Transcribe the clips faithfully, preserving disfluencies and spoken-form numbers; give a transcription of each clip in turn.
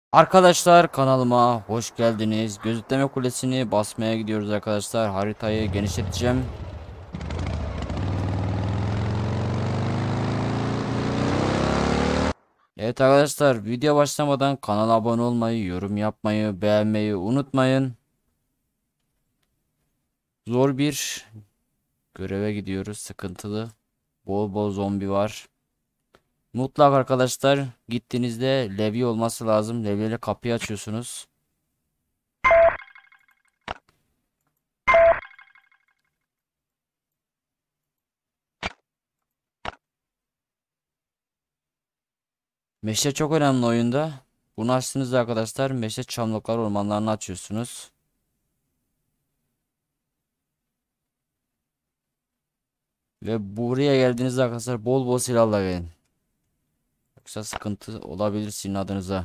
Arkadaşlar kanalıma hoş geldiniz. Gözetleme kulesini basmaya gidiyoruz arkadaşlar. Haritayı genişleteceğim. Evet arkadaşlar, video başlamadan kanala abone olmayı, yorum yapmayı, beğenmeyi unutmayın. Zor bir göreve gidiyoruz. Sıkıntılı. Bol bol zombi var. Mutlak arkadaşlar gittiğinizde levye olması lazım. Levyeyle kapıyı açıyorsunuz. Meşe çok önemli oyunda. Bunu açtığınızda arkadaşlar meşe çamlıklar ormanlarını açıyorsunuz. Ve buraya geldiğinizde arkadaşlar bol bol silahla gelin. Yoksa sıkıntı olabilir sizin adınıza.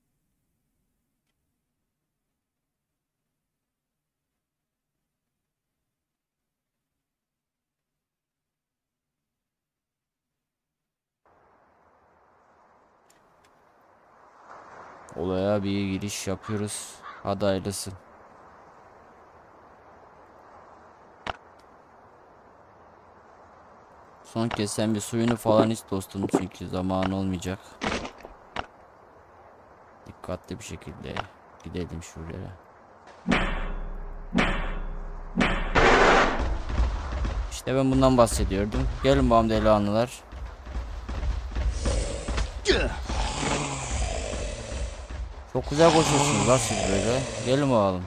Olaya bir giriş yapıyoruz. Hadi hayırlısı. Son kez sen bir suyunu falan iç dostum, çünkü zaman olmayacak. Dikkatli bir şekilde gidelim şuraya. İşte ben bundan bahsediyordum. Gelin bakalım delikanlılar. Çok güzel koşuyorsunuz lan siz böyle. Gelin bakalım.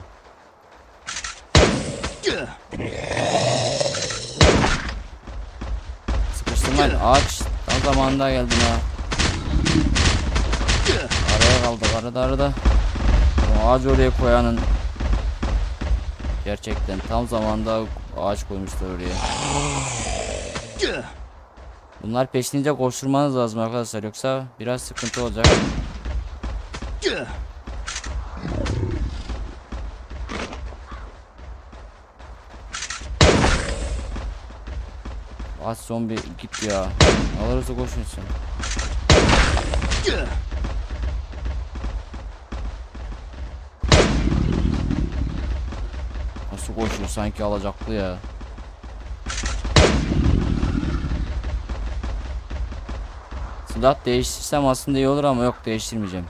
Sıkıştırmayın, ağaç tam zamanında geldin ha. Araya kaldık, arada arada. O ağacı oraya koyanın gerçekten tam zamanda ağaç koymuşlar oraya. Bunlar peşince koşturmanız lazım arkadaşlar, yoksa biraz sıkıntı olacak. Az zombi git ya. Alırsa koşun sen. Nasıl koşuyor sanki alacaklı ya. Silah değiştirsem aslında iyi olur ama yok, değiştirmeyeceğim.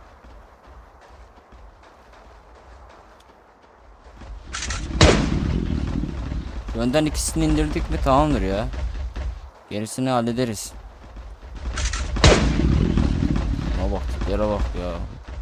Önden ikisini indirdik mi tamamdır ya. Gerisini hallederiz. Ama bak tiplere bak ya.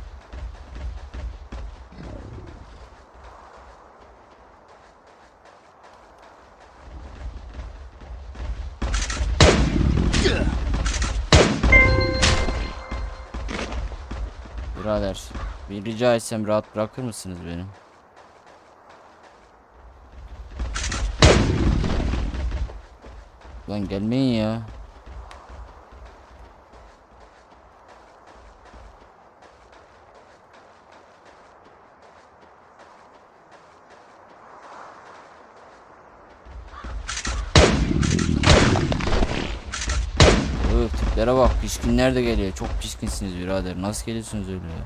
Birader, bir rica etsem rahat bırakır mısınız beni? Lan gelmeyin ya. Öf, tiplere bak, pişkinler de geliyor. Çok pişkinsiniz birader. Nasıl geliyorsunuz öyle ya?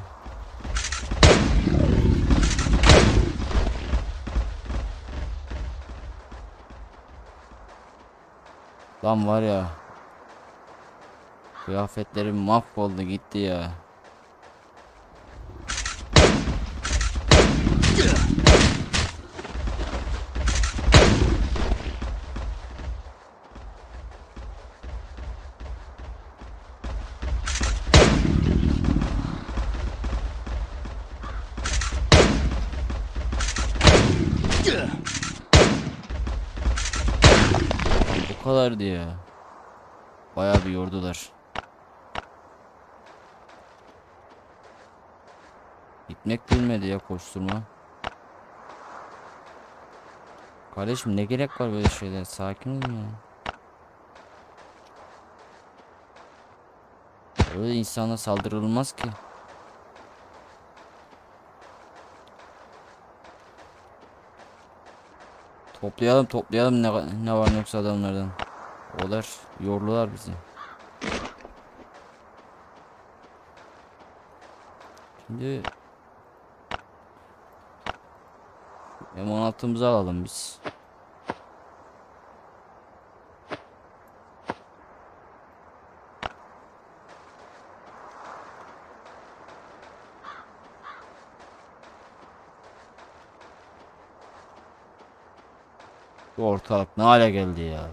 Lan var ya. Kıyafetlerim mahvoldu gitti ya. Bu kadardı ya. Bayağı bir yordular. Gitmek bilmedi ya koşturma. Kardeşim ne gerek var böyle şeyler? Sakin olun ya. Öyle insana saldırılmaz ki. Toplayalım toplayalım ne, ne var ne yoksa adamlardan. Olar yorlular bizi. Şimdi M on altımızı alalım biz. Bu ortalık ne hale geldi ya.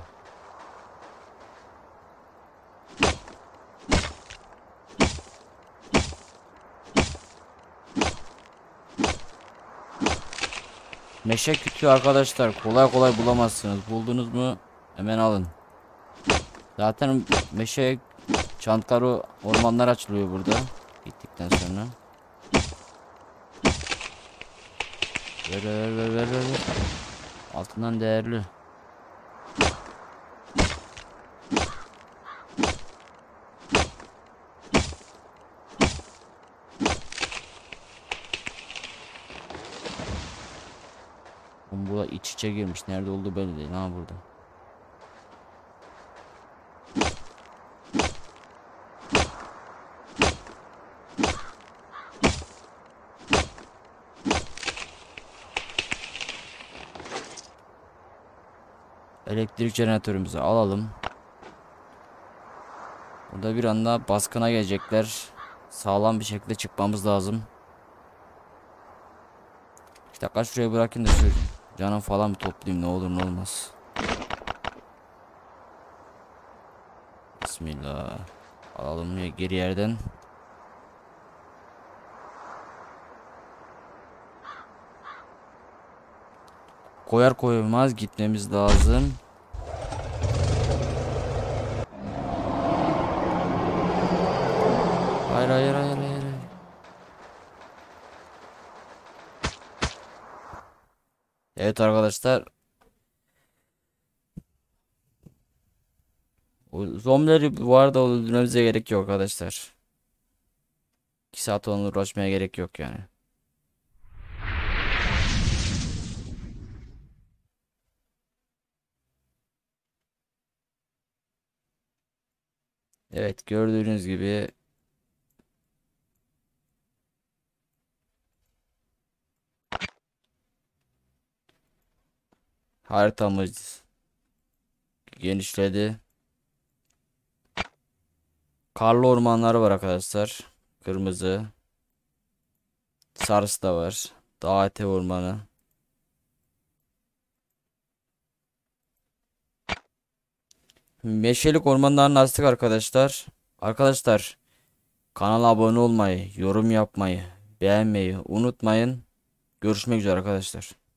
Meşe kütüğü arkadaşlar kolay kolay bulamazsınız. Buldunuz mu hemen alın. Zaten meşe çantları, ormanlar açılıyor burada. Gittikten sonra. Ver ver ver ver ver. Altından değerli. Bu iç içe girmiş. Nerede olduğu belli değil. Ha burada. Elektrik jeneratörümüzü alalım. Burada bir anda baskına gelecekler. Sağlam bir şekilde çıkmamız lazım. Bir dakika şuraya bırakayım da şu canım falan bir toplayayım, ne olur ne olmaz. Bismillah. Alalım geri yerden. Koyar koymaz gitmemiz lazım. Hayır hayır hayır hayır. Evet arkadaşlar. O zombileri bu arada öldürmemize gerek yok arkadaşlar. iki saat onunla uğraşmaya gerek yok yani. Evet gördüğünüz gibi haritamız genişledi. Karlı ormanları var arkadaşlar. Kırmızı. Sarısı da var. Dağ ete ormanı. Meşelik ormanlarını açtık arkadaşlar. Arkadaşlar kanala abone olmayı, yorum yapmayı, beğenmeyi unutmayın. Görüşmek üzere arkadaşlar.